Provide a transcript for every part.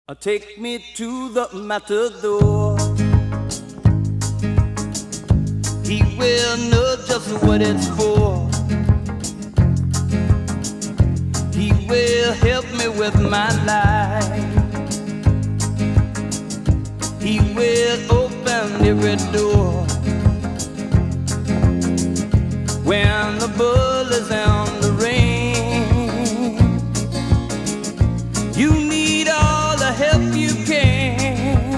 Take me to the matador. He will know just what it's for. He will help me with my life. He will open every door. When the bull is in the rain, you need all the help you can.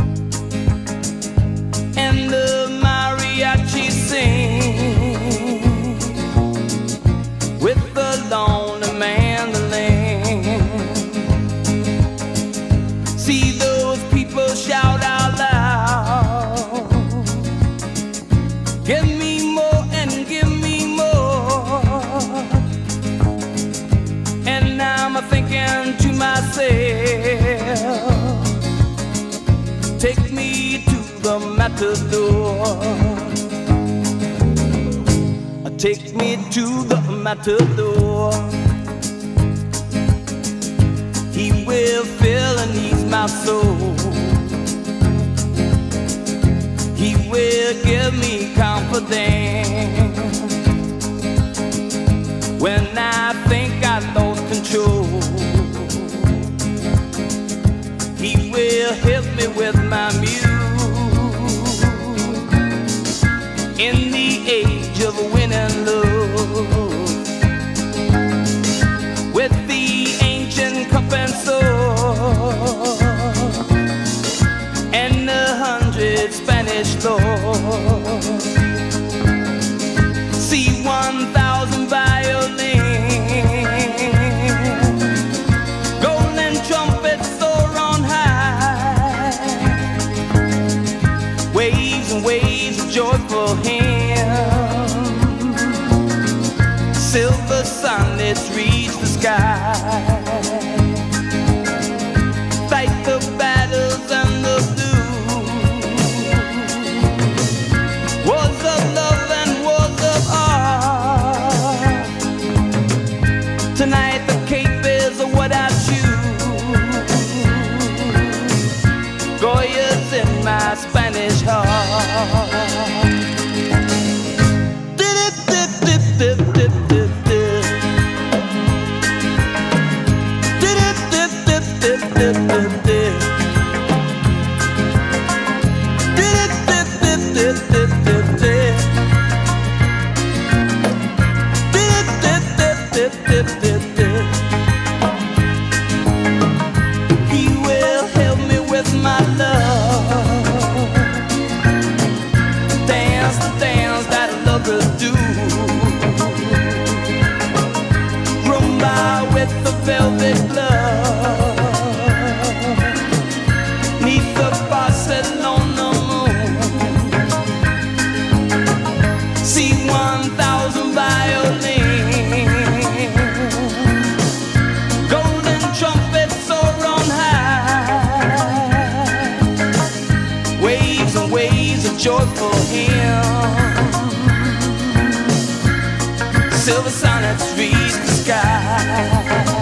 And the mariachi sing with the lonely mandolin. See those people shout out loud, give me more and give me more. And I'm thinking to myself, take me to the matador. Take me to the matador. He will fill and ease my soul. He will give me confidence when I think I lost control. He will help me with my muse in the age of winning love, with the ancient cup and sword and 100 Spanish lords. See 1,000 violins, golden trumpets soar on high, waves and waves of joyful hymns, silver sunlets reach the sky. Fight the battles and the blues, wars of love and wars of art. Tonight the cape is what I choose. Goya's in my Spanish heart. He will help me with my love, dance the dance that lovers do, rumba with the velvet glove, neath the Barcelona moon. See 1,000 violins, golden trumpets soar on high, waves and waves of joyful hymns, silver sonnets reach the sky.